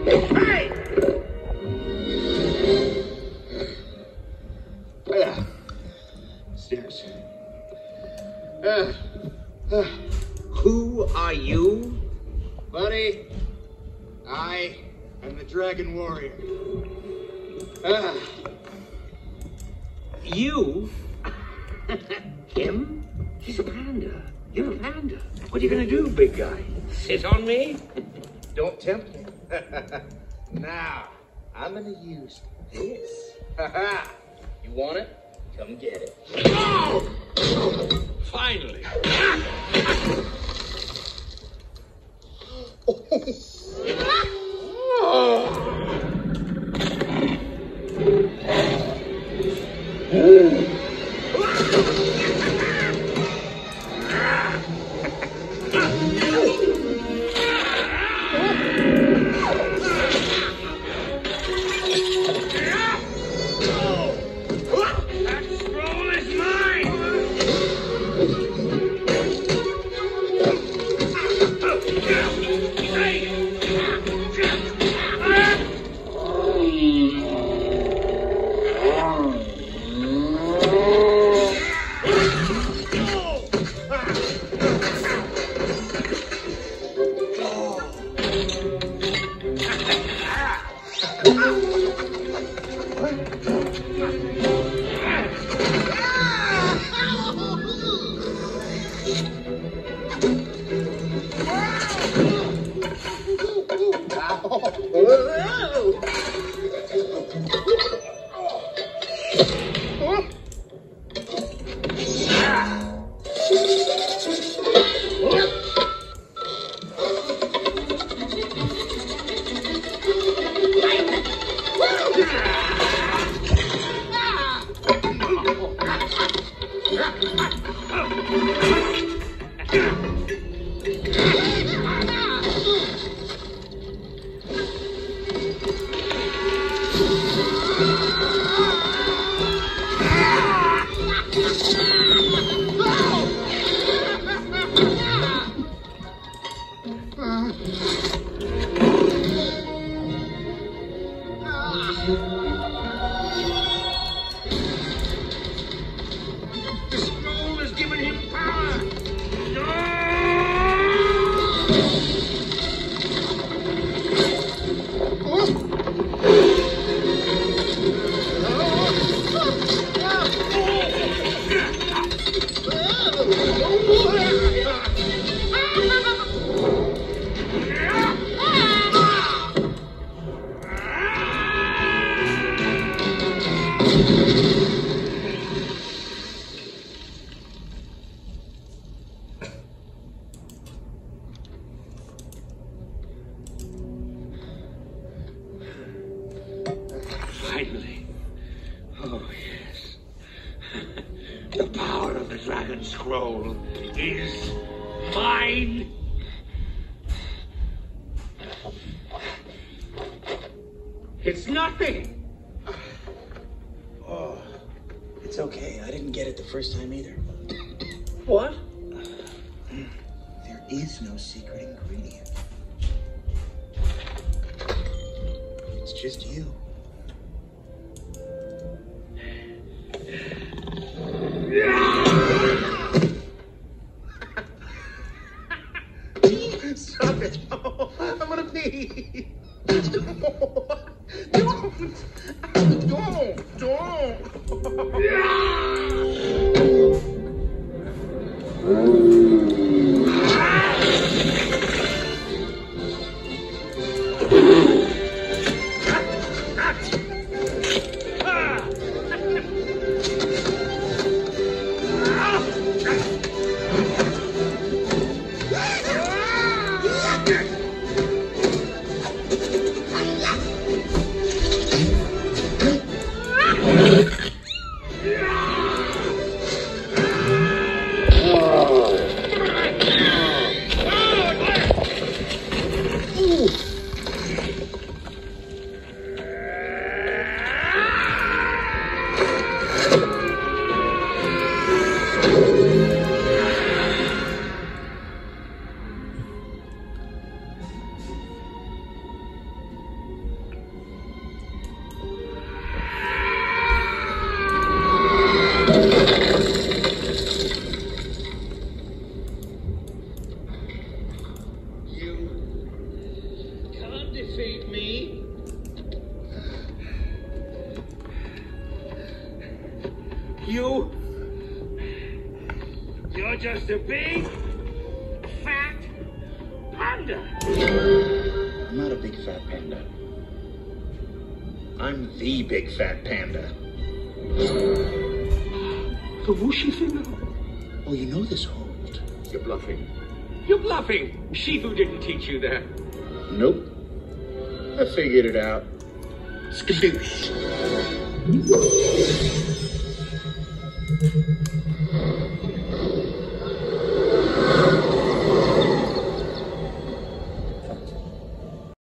Hey! Stairs. Who are you? Buddy, I am the Dragon Warrior. You? Him? He's a panda. You're a panda. What are you gonna do, big guy? Sit on me? Don't tempt me. Now, I'm gonna use this. You want it? Come get it. Oh! Finally. Finally. Oh, yes. The power of the Dragon Scroll is mine. It's nothing. Oh, it's okay. I didn't get it the first time either. What? There is no secret ingredient. It's just you. Stop it. Oh, I'm gonna pee. Don't. deceive me. You're just a big, fat panda. I'm not a big fat panda. I'm the big fat panda. The whooshy figure? Oh, you know this hold. You're bluffing. You're bluffing. Shifu didn't teach you that. Nope. I figured it out. Skadoosh.